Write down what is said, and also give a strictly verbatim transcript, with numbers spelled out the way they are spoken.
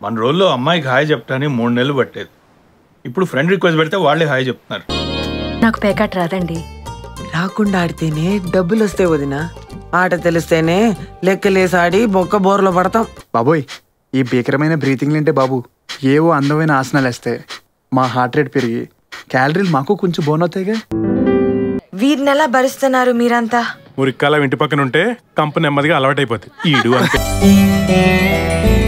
మన రోజుల్లో అమ్మాయికి హాయ్ చెప్తాని మూడు నెలలు పట్టేది. ఇప్పుడు ఫ్రెండ్ రిక్వెస్ట్ పెడితే వాళ్ళే హాయ్ చెప్తున్నారు. నాకు పేకాట రాదండి. రాకుండా ఆడితేనే డబ్బులు వస్తాయి వదినా. ఆట తెలిస్తేనే లెక్కలేసి ఆడి బొక్క బోర్లో పడతాం. బాబోయ్, ఈ భీకరమైన బ్రీతింగ్ అంటే బాబు ఏవో అందమైన ఆసనాలు వేస్తే మా హార్ట్ రేట్ పెరిగి క్యాలరీలు మాకు కొంచెం బోనవుతాయిగా. వీరిని ఎలా భరిస్తున్నారు మీరంతా? మురిక్కాల ఇంటి పక్కన ఉంటే కంపు నెమ్మదిగా అలవాటైపోతుంది. ఈడు అంతే.